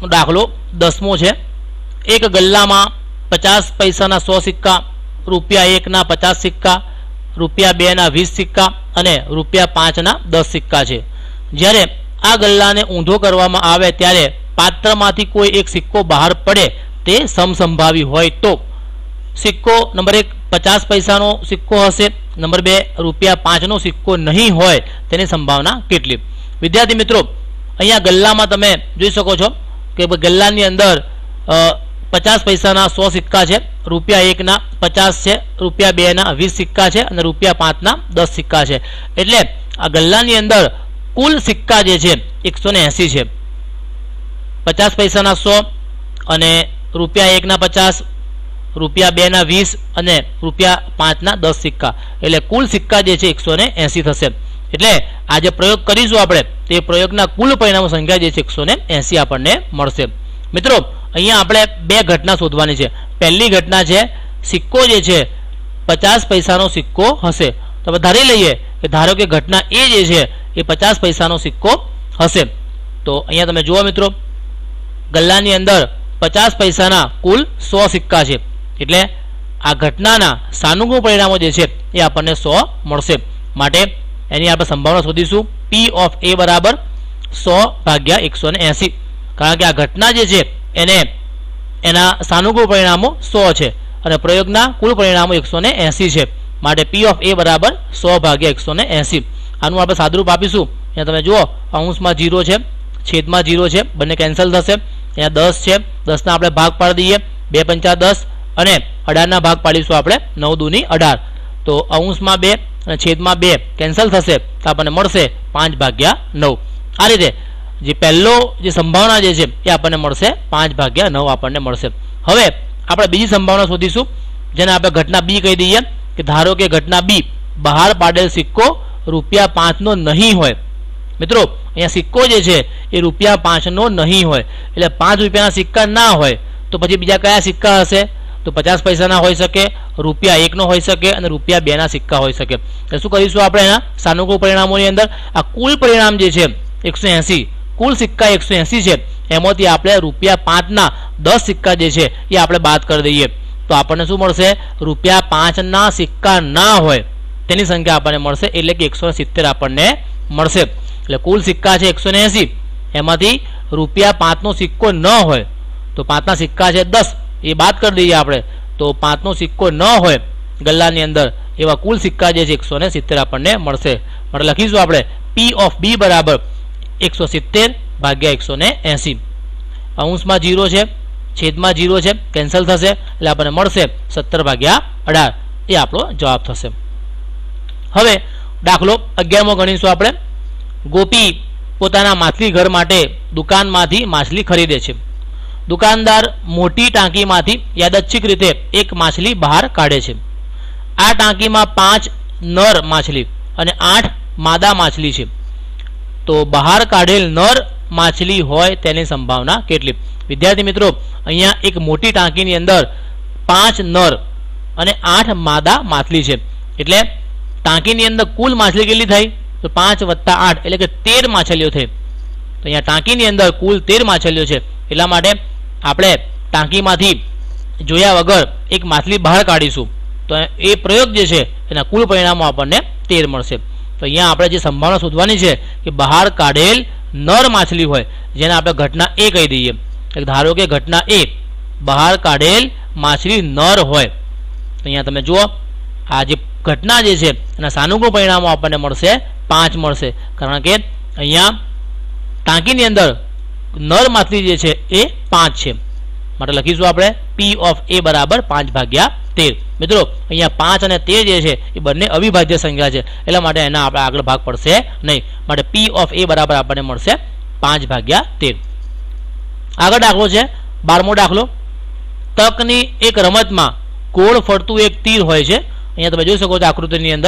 દાખલો 10મો છે। એક ગલ્લામાં 50 પૈસાના 100 સિક્કા, ₹1 ના 50 સિક્કા, ₹2 ના 20 સિક્કા અને ₹5 ના 10 સિક્કા છે। જ્યારે આ ગલ્લાને ઊંધો કરવામાં આવે ત્યારે પાત્રમાંથી કોઈ એક સિક્કો બહાર પડે તે સમસંભાવી હોય તો સિક્કો નંબર 1 50 પૈસાનો સિક્કો હશે, નંબર 2 ₹5નો સિક્કો નહીં હોય તેની સંભાવના કેટલી? વિદ્યાર્થી મિત્રો, અહીંયા ગલ્લામાં તમે જોઈ શકો છો કે ગલ્લાની અંદર 50 પૈસાના 100 સિક્કા છે, ₹1 ના 50 છે, ₹2 ના 20 સિક્કા છે અને ₹5 ના 10 સિક્કા છે। એટલે આ ગલ્લાની અંદર કુલ સિક્કા જે છે 180 છે। 50 પૈસાના 100 અને ₹1 ના 50, ₹2 ના 20 અને ₹5 ના 10 સિક્કા, એટલે કુલ સિક્કા જે છે 180 થશે। એટલે આ જે પ્રયોગ કરીશું આપણે તે પ્રયોગના કુલ પરિણામો સંખ્યા જે છે 180 આપણને મળશે। મિત્રો, અહીંયા આપણે બે ઘટના શોધવાની છે। પહેલી ઘટના છે સિક્કો જે છે 50 પૈસાનો સિક્કો હશે, તો આપણે ધારી લઈએ કે ધારો કે ઘટના એ જે છે એ 50 પૈસાનો સિક્કો હશે। તો અહીંયા તમે જુઓ મિત્રો, ગલ્લાની અંદર 50 પૈસાના કુલ 100 સિક્કા છે, એટલે આ ઘટનાના સાનુકૂળ પરિણામો જે છે એ આપણને 100 મળશે। માટે એની આપણે સંભાવના શોધીશું P of A બરાબર 100/180, કારણ કે આ ઘટના જે છે એને એના સાનુકૂળ પરિણામો 100 છે અને પ્રયોગના કુલ પરિણામો 180 છે। માટે P of A બરાબર 100/180। આનું આપણે સાદુરૂપ આપીશું। અહીંયા તમે જુઓ, અંશમાં 0 છે, છેદમાં 0 છે, બંને કેન્સલ થશે। અહીંયા 10 છે, 10ના આપણે ભાગ પાડી દઈએ, 2 પંચા 10 અને 18ના ભાગ પાડીશું આપણે, 9 દૂની 18। તો અંશમાં 2 અને છેદમાં 2 કેન્સલ થશે તો આપણને મળશે 5/9। આ રીતે જે પહેલો જે સંભાવના જે છે એ આપણને મળશે 5/9 આપણને મળશે। હવે આપણે બીજી સંભાવના શોધીશું, જેને આપણે ઘટના B કહી દઈએ કે ધારો કે ઘટના B બહાર પાડેલ સિક્કો ₹5નો નહીં હોય। મિત્રો, અહીંયા સિક્કો જે છે એ ₹5નો નહીં હોય, એટલે ₹5ના સિક્કા ના હોય તો પછી બીજા કયા સિક્કા હશે? તો 50 પૈસાના હોઈ શકે, ₹1નો હોઈ શકે અને ₹2ના સિક્કા હોઈ શકે। તો શું કરીશું આપણે એના સાનુકૂળ પરિણામોની અંદર? આ કુલ પરિણામ જે છે 180, કુલ સિક્કા 180 છે, એમાંથી આપણે ₹5ના 10 સિક્કા જે છે એ આપણે બાદ કરી દઈએ તો આપણને શું મળશે? ₹5ના સિક્કા ના હોય તેની સંખ્યા આપણને મળશે, એટલે કે 170 આપણને મળશે। એટલે કુલ સિક્કા છે 180, એમાંથી ₹5નો સિક્કો ન હોય તો 5ના સિક્કા છે 10, એ બાદ કરી દઈએ આપણે તો 5નો સિક્કો ન હોય ગલ્લાની અંદર એવા કુલ સિક્કા જે છે 170 આપણને મળશે। માટે લખીશું આપણે P of B બરાબર 170/180। અંશમાં 0 છે, છેદમાં 0 છે, કેન્સલ થશે એટલે આપણને મળશે 17/18, એ આપણો જવાબ થશે। હવે દાખલો 11મો ગણીશું આપણે। ગોપી પોતાના માછલી ઘર માટે દુકાનમાંથી માછલી ખરીદે છે। દુકાનદાર મોટી ટાંકીમાંથી યાદચ્છિક રીતે એક માછલી બહાર કાઢે છે। આ ટાંકીમાં 5 નર માછલી અને 8 માદા માછલી છે, તો બહાર કાઢેલ નર માછલી હોય તેની સંભાવના કેટલી? વિદ્યાર્થી મિત્રો, અહીંયા એક મોટી ટાંકીની અંદર 5 નર અને 8 માદા માછલી છે, એટલે ટાંકીની અંદર કુલ માછલી કેટલી થઈ? તો 5 + 8 એટલે કે 13 માછલીઓ થઈ। તો અહીંયા ટાંકીની અંદર કુલ 13 માછલીઓ છે, એટલા માટે આપણે ટાંકીમાંથી જોયા વગર એક માછલી બહાર કાઢીશું તો એ પ્રયોગ જે છે એના કુલ પરિણામો આપણને 13 મળશે। તો અહીંયા આપણે જે સંભાવના શોધવાની છે કે બહાર કાઢેલ નર માછલી હોય, જેને આપણે ઘટના A કહી દઈએ। ધારો કે ઘટના A બહાર કાઢેલ માછલી નર હોય, તો અહીંયા તમે જુઓ આ જે ઘટના જે છે એના સાનુકૂળ પરિણામો આપણને મળશે 5 મળશે, કારણ કે અહીંયા ટાંકીની અંદર નર માછલી જે છે એ 5 છે। માટે લખીશું આપણે P of A બરાબર 5/13। મિત્રો, અહીંયા 5 અને 13 જે છે એ બંને અવિભાજ્ય સંખ્યા છે, એટલા માટે એના આપણે આગળ ભાગ પડશે નહીં। માટે P of A બરાબર આપણને મળશે 5/13। આગળ દાખલો છે 12મો દાખલો। તકની એક રમતમાં ગોળ ફરતું એક તીર હોય છે। અહીંયા તમે જોઈ શકો છો આકૃતિની અંદર,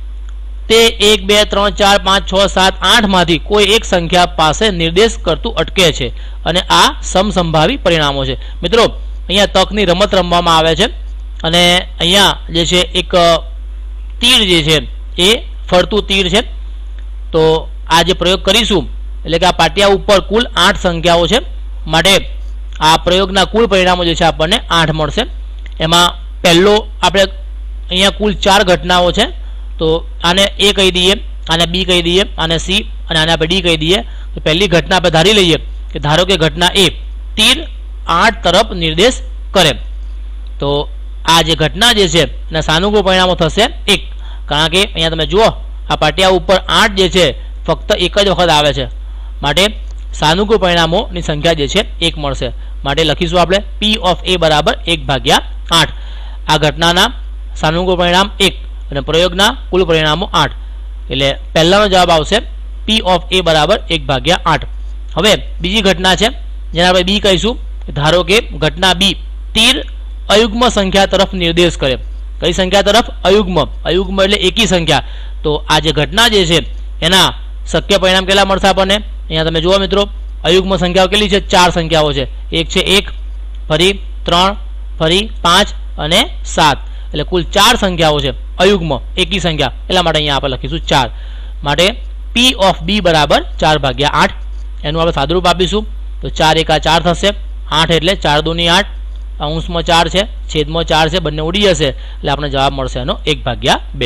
તે 1 2 3 4 5 6 7 8 માંથી કોઈ એક સંખ્યા પાસે નિર્દેશ કરતું અટકે છે અને આ સમસંભાવી પરિણામો છે। મિત્રો, અહીંયા તકની રમત રમવામાં આવે છે અને અહીંયા જે છે એક તીર જે છે એ ફરતું તીર છે। તો આ જે પ્રયોગ કરીશું એટલે કે આ પાટિયા ઉપર કુલ 8 સંખ્યાઓ છે માટે આ પ્રયોગના કુલ પરિણામો જે છે આપણને 8 મળશે. એમાં પહેલો આપણે અહીંયા કુલ 4 ઘટનાઓ છે, તો આને A કહી દઈએ, આને B કહી દઈએ, આને C અને આને આપણે D કહી દઈએ. તો પહેલી ઘટના આપણે ધારી લઈએ કે ધારો કે ઘટના A તીર 8 તરફ નિર્દેશ કરે, તો આ જે ઘટના જે છે એના સાનુકૂળ પરિણામો થશે 1, કારણ કે અહીંયા તમે જુઓ આ પાટિયા ઉપર 8 જે છે ફક્ત એક જ વખત આવે છે, માટે સાનુકૂળ પરિણામોની સંખ્યા જે છે 1 મળશે. માટે લખીશું આપણે P of A બરાબર 1/8. આ ઘટનાના સાનુકૂળ પરિણામ 1 અને પ્રયોગના કુલ પરિણામો 8, એટલે પહેલાનો જવાબ આવશે P of A બરાબર 1/8. હવે બીજી ઘટના છે જેને આપણે B કહીશું. ધારો કે ઘટના B તીર અયુગ્મ સંખ્યા તરફ નિર્દેશ કરે. કઈ સંખ્યા તરફ? અયુગ્મ. અયુગ્મ એટલે એકી સંખ્યા. તો આ જે ઘટના જે છે એના શક્ય પરિણામ કેટલા મળશે આપણને? અહીંયા તમે જુઓ મિત્રો, અયુગ્મ સંખ્યાઓ કેટલી છે? 4 સંખ્યાઓ છે. એક છે 1, ફરી 3, ફરી 5 અને 7, એટલે કુલ 4 સંખ્યાઓ છે અયુગ્મ એકી સંખ્યા. એટલા માટે અહીંયા આપણે લખીશું 4. માટે P of B બરાબર 4/8. એનું આપણે સાદુરૂપ આપીશું તો 4 એકા 4 થશે, 8 એટલે 4 દુની 8, અંશમાં 4 છે, છેદમાં 4 છે, બંને ઉડી જશે એટલે આપણે જવાબ મળશે એનો 1/2.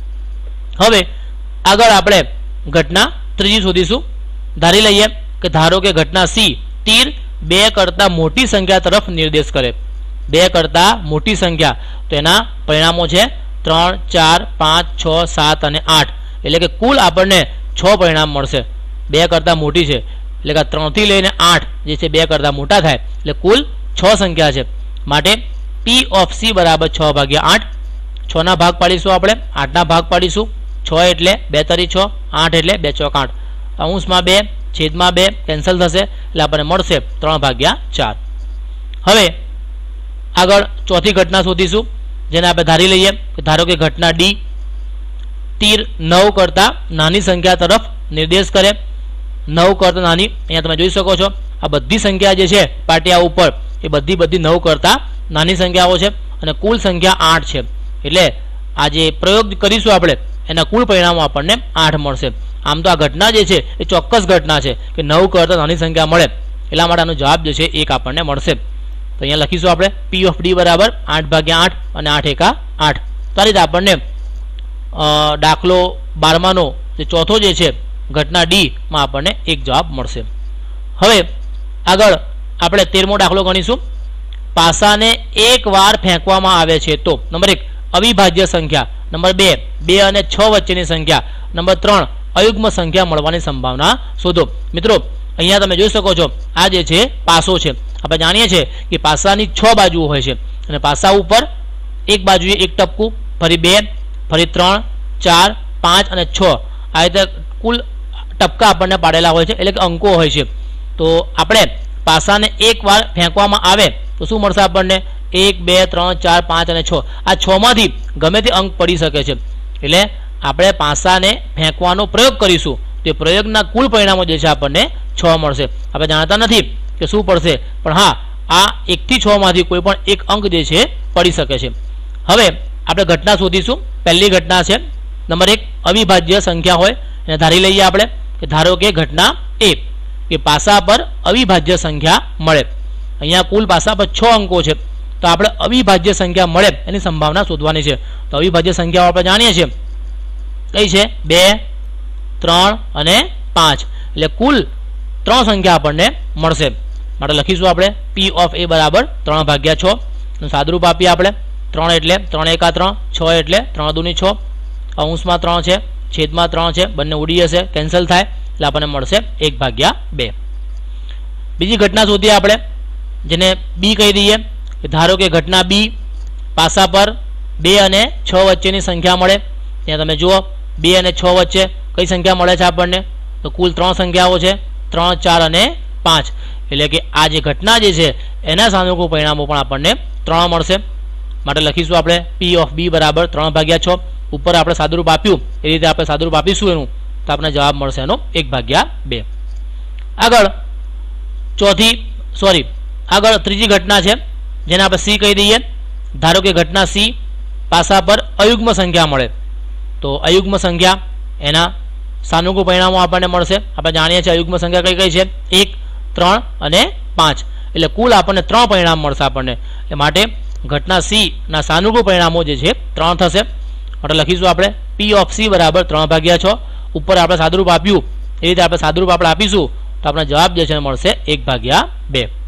હવે આગળ આપણે ઘટના ત્રીજી શોધીશું. ધારી લઈએ કે ધારો કે ઘટના C તીર 2 કરતાં મોટી સંખ્યા તરફ નિર્દેશ કરે. 2 કરતાં મોટી સંખ્યા, તો એના પરિણામો છે 3, 4, 5, 6, 7 અને 8, એટલે કે કુલ આપણને 6 પરિણામ મળશે. 2 કરતાં મોટી છે એટલે કે 3 થી લઈને 8 જે છે 2 કરતાં મોટા થાય, એટલે કુલ 6 સંખ્યા છે. માટે P of C બરાબર 6/8. 6 ના ભાગ પાડીશું આપણે, 8 ના ભાગ પાડીશું. 6 એટલે 2 તરી 6, 8 એટલે 2 ચોક 8, અંશમાં 2, છેદમાં 2 કેન્સલ થશે એટલે આપણને મળશે 3/4. હવે આગળ ચોથી ઘટના શોધીશું, જેને આપણે ધારી લઈએ કે ધારો કે ઘટના D તીર 9 કરતાં નાની સંખ્યા તરફ નિર્દેશ કરે. 9 કરતાં નાની, અહીંયા તમે જોઈ શકો છો આ બધી સંખ્યા જે છે પાટિયા ઉપર એ બધી 9 કરતાં નાની સંખ્યાઓ છે અને કુલ સંખ્યા 8 છે. એટલે આ જે પ્રયોગ કરીશું આપણે એના કુલ પરિણામો આપણને 8 મળશે. આમ તો આ ઘટના જે છે એ ચોક્કસ ઘટના છે કે 9 કરતાં નાની સંખ્યા મળે, એટલા માટે આનો જવાબ જે છે 1 આપણને મળશે. તો અહીંયા લખીશું આપણે P of D બરાબર 8/8 અને 8 એકા 8. તો આ રીતે આપણને દાખલો 12નો જે ચોથો જે છે ઘટના D માં આપણને 1 જવાબ મળશે. હવે આગળ આપણે 13મો દાખલો ગણીશું. પાસાને એક વાર ફેંકવામાં આવે છે તો નંબર 1 અવિભાજ્ય સંખ્યા, નંબર 2 2 અને 6 વચ્ચેની સંખ્યા, નંબર 3 અયુગ્મ સંખ્યા મળવાની સંભાવના શોધો. મિત્રો અહીંયા તમે જોઈ શકો છો આ જે છે પાસો છે. આપણે જાણીએ છીએ કે પાસાની 6 બાજુઓ હોય છે અને પાસા ઉપર એક બાજુએ એક ટપકું, ફરી 2, ફરી 3, 4, 5 અને 6 આ રીતે કુલ ટપકા આપણને પાડેલા હોય છે, એટલે કે અંકો હોય છે. તો આપણે પાસાને એક વાર ફેંકવામાં આવે તો શું મળશે આપણને? 1, 2, 3, 4, 5 અને 6. આ 6 માંથી ગમે તે અંક પડી શકે છે. એટલે આપણે પાસાને ફેંકવાનો પ્રયોગ કરીશું તે પ્રયોગના કુલ પરિણામો જે છે આપણને 6 મળશે. આપણે જાણતા નથી કે શું પડશે, પણ હા આ 1 થી 6 માંથી કોઈ પણ એક અંક જે છે પડી શકે છે. હવે આપણે ઘટના શોધીશું. પહેલી ઘટના છે નંબર 1 અવિભાજ્ય સંખ્યા હોય એને ધારી લઈએ આપણે કે ધારો કે ઘટના A કે પાસા પર અવિભાજ્ય સંખ્યા મળે. અહીંયા કુલ પાસા પર 6 અંકો છે, તો આપણે અવિભાજ્ય સંખ્યા મળે એની સંભાવના શોધવાની છે. તો અવિભાજ્ય સંખ્યાઓ આપણે જાણીએ છીએ કઈ છે? 2, 3 અને 5, એટલે કુલ 3 સંખ્યા આપણને મળશે. માટે લખીશું આપણે P of A બરાબર 3/6. સાદુરૂપ આપીએ આપણે. 3 એટલે 3 એકા 3, 6 એટલે 3 દુની 6, અંશમાં 3 છે, છેદમાં 3 છે, બંને ઉડી જશે કેન્સલ થાય એટલે આપણને મળશે 1/2. બીજી ઘટના શોધીએ આપણે, જેને B કહી દઈએ. ધારો કે ઘટના B પાસા પર 2 અને 6 વચ્ચેની સંખ્યા મળે. ત્યાં તમે જુઓ 2 અને 6 વચ્ચે કઈ સંખ્યા મળે છે આપણને? તો કુલ 3 સંખ્યાઓ છે, 3, 4 અને 5, એટલે કે આ જે ઘટના જે છે એના સાનુકૂળ પરિણામો પણ આપણને 3 મળશે. માટે લખીશું આપણે P of B બરાબર 3/6. ઉપર આપણે સાદુરૂપ આપ્યું એ રીતે આપણે સાદુરૂપ આપીશું એનું, તો આપણે જવાબ મળશે એનો 1/2. આગળ આગળ ત્રીજી ઘટના છે જેને આપણે C કહી દઈએ. ધારો કે ઘટના C પાસા પર અયુગ્મ સંખ્યા મળે, તો અયુગ્મ સંખ્યા એના સાનુકૂળ પરિણામો આપણને મળશે. આપણે જાણીએ છીએ અયુગ્મ સંખ્યા કઈ કઈ છે? 1, 3 અને 5 એટલે કુલ આપણને 3 પરિણામ મળશે આપણને એ માટે ઘટના સી ના સાનુરૂપ પરિણામો જે છે 3 થશે એટલે લખીશું આપણે p ઓફ c બરાબર 3/6 ઉપર આપણે સાદુરૂપ આપ્યું એ રીતે આપણે સાદુરૂપ આપણે આપીશું તો આપણને જવાબ જે છે મળશે 1/2